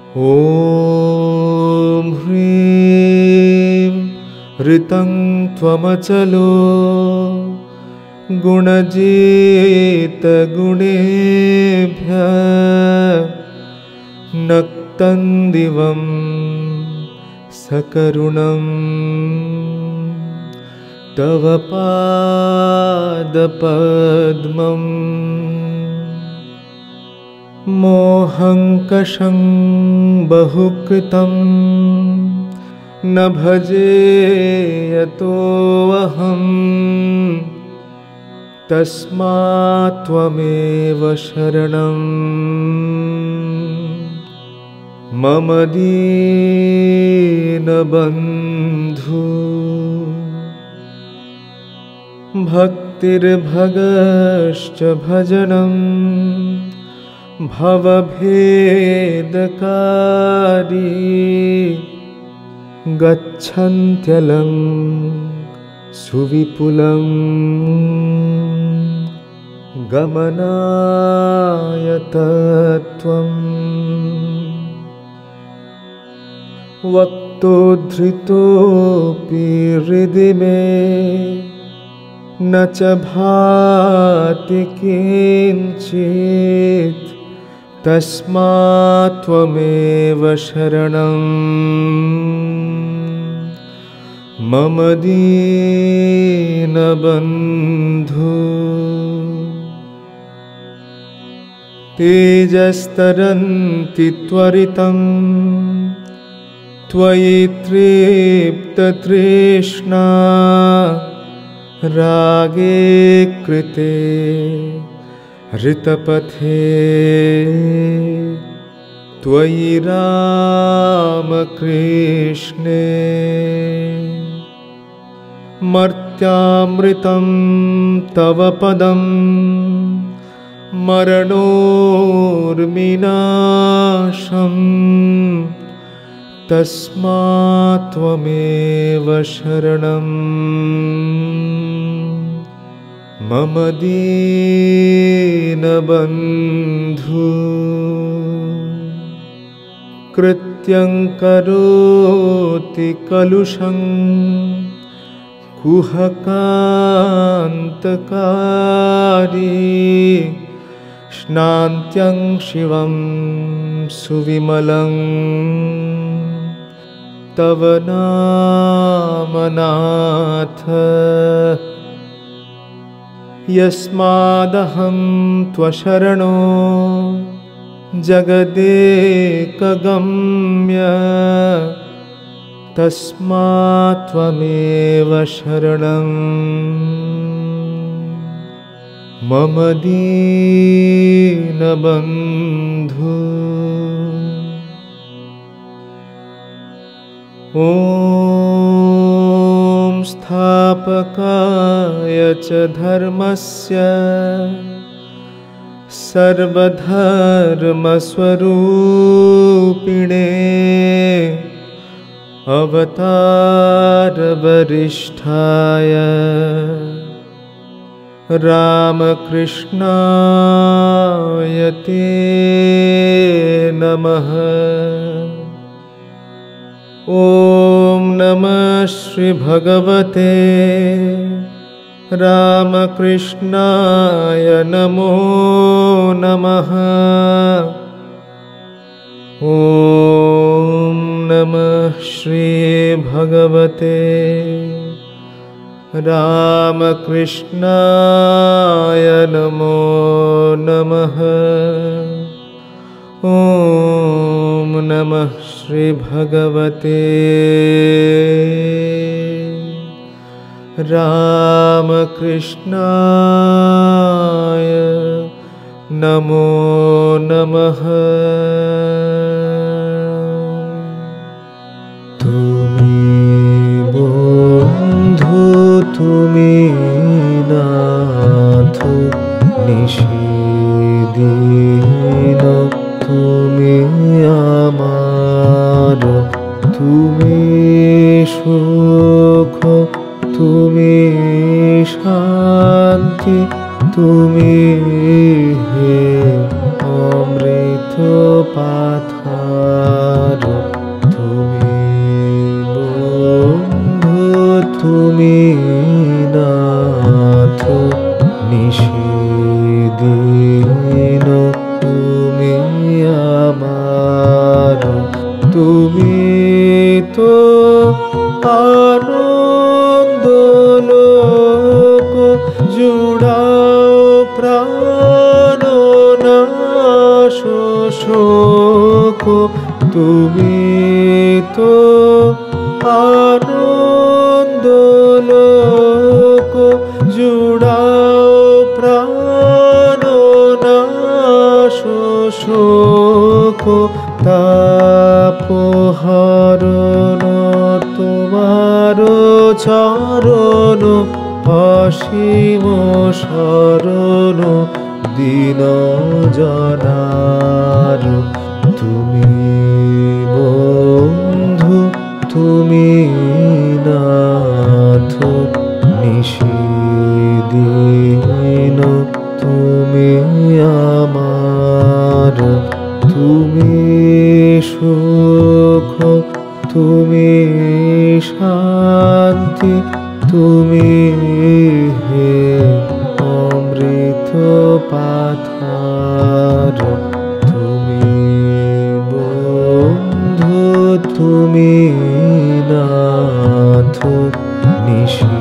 ॐ ह्रीं ऋतं त्वमचलो गुणजितगुणेभ्यः नक्तं दिवं सकरुणं तव पादपद्मम् मोहङ्कषं बहुकृतं न भजे यतोऽहं तस्मात् त्वमेव शरणं मम दीनबन्धु। भक्तिर्भगश्च भजनं भवभेदकारी गच्छन्त्यलं सुविपुलं गमनाय तत्त्वम्। वक्तोद्धृतोऽपि हृदि मे न च भाति किञ्चित् तस्मात् त्वमेव शरणं मम दीनबन्धु। तेजस्तरन्ति त्वरितं त्वयि तृप्ततृष्णा रागे कृते ऋतपथे त्वयि रामकृष्णे मर्त्यामृतं तव पदं मरणोर्विनाशं तस्मात् त्वमेव शरणं मम दीनबन्धु। कृत्यं करोति कलुषं कुहकान्तकारी स्नान्त्यं शिवं सुविमलं तव नामनाथ। यस्मादहं त्वशरणो जगदेकगम्य तस्मात् त्वमेव शरणं मम दीनबन्धु। ॐ स्थापकाय च धर्मस्य सर्वधर्मस्वरूपिणे अवतारवरिष्ठाय रामकृष्णाय ते नमः। ॐ नमः श्री भगवते रामकृष्णाय नमो नमः। ॐ नमः श्री भगवते रामकृष्णाय नमो नमः। ॐ नमः श्री भगवते रामकृष्णाय नमो नमः। तुमी बन्धु तुमी नाथ निषेदिन तुमी आमार तुमी सुख तुमी शांति तुमी हे अमृत पाथा। তুমি তো আনন্দ লোক জুড়াও প্রাণনাশ শোক তুমি তো আনন্দ লোক জুড়াও প্রাণনাশ শোক তাপহরণ তোমার চরণ অসীম শরণ দীন জনার তুমি বন্ধু তুমি নাথ নিশিদিন তুমি আমার তুমি সুখ তুমি শান্তি তুমি হে অমৃত পাথার তুমি বন্ধু তুমি নাথ নিশি